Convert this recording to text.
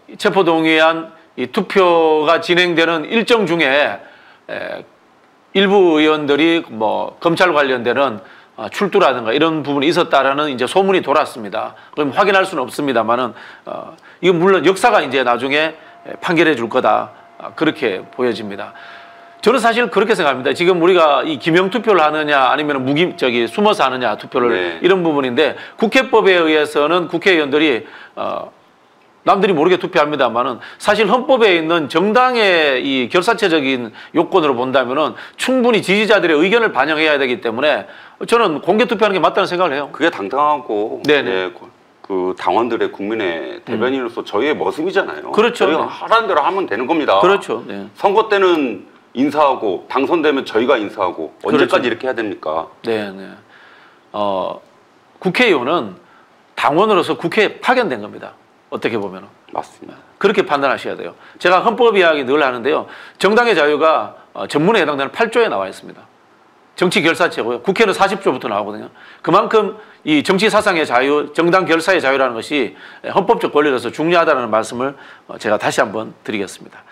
체포동의안 이 투표가 진행되는 일정 중에 일부 의원들이 뭐 검찰 관련되는 출두라든가 이런 부분이 있었다라는 이제 소문이 돌았습니다. 그럼 확인할 수는 없습니다만은 이건 물론 역사가 이제 나중에 판결해 줄 거다 그렇게 보여집니다. 저는 사실 그렇게 생각합니다. 지금 우리가 이 기명 투표를 하느냐 아니면 숨어서 하느냐 투표를 네. 이런 부분인데 국회법에 의해서는 국회의원들이 남들이 모르게 투표합니다만은 사실 헌법에 있는 정당의 이 결사체적인 요건으로 본다면은 충분히 지지자들의 의견을 반영해야 되기 때문에 저는 공개 투표하는 게 맞다는 생각을 해요. 그게 당당하고 예, 그 당원들의 국민의 대변인으로서 저희의 모습이잖아요. 그렇죠. 저희가 하라는 대로 하면 되는 겁니다. 그렇죠. 네. 선거 때는 인사하고 당선되면 저희가 인사하고 언제까지 그렇죠. 이렇게 해야 됩니까? 네, 네. 국회의원은 당원으로서 국회에 파견된 겁니다. 어떻게 보면은. 맞습니다. 그렇게 판단하셔야 돼요. 제가 헌법 이야기 늘 하는데요. 정당의 자유가 전문에 해당되는 8조에 나와 있습니다. 정치 결사체고요. 국회는 40조부터 나오거든요. 그만큼 이 정치 사상의 자유, 정당 결사의 자유라는 것이 헌법적 권리로서 중요하다는 말씀을 제가 다시 한번 드리겠습니다.